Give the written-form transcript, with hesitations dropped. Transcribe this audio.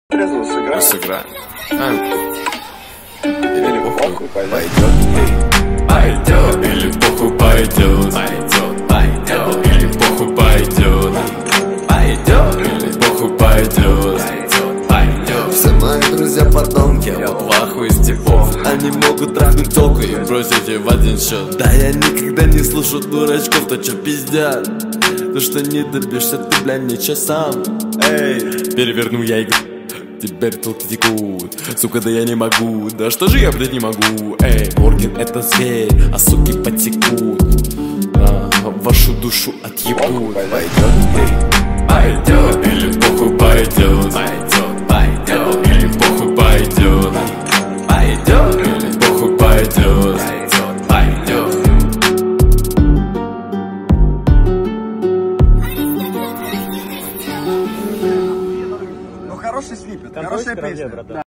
Трезво сыграем. Сыграем. Или похуй Пойдет. Пойдет. Или похуй пойдет. Пойдет. Или похуй пойдет. Пойдет. Или похуй пойдет. Пойдет. Все мои друзья подонки, я в ахуе с типов. Они могут трахнуть толку и бросить ее в один счет. Да я никогда не слышу дурачков, то чё пиздят. То что не добьешься ты, бля, ничего сам. Эй, переверну я игру. Теперь толки текут, сука, да я не могу. Да что же я, блядь, не могу? Эй, Морген это зверь, а суки потекут, вашу душу отъебут. Пойдет, пойдет, или похуй пойдет. Пойдет, пойдет, или похуй пойдет. Пойдет, или похуй пойдет. Пойдет. Ну хороший слипет, хорошая песня.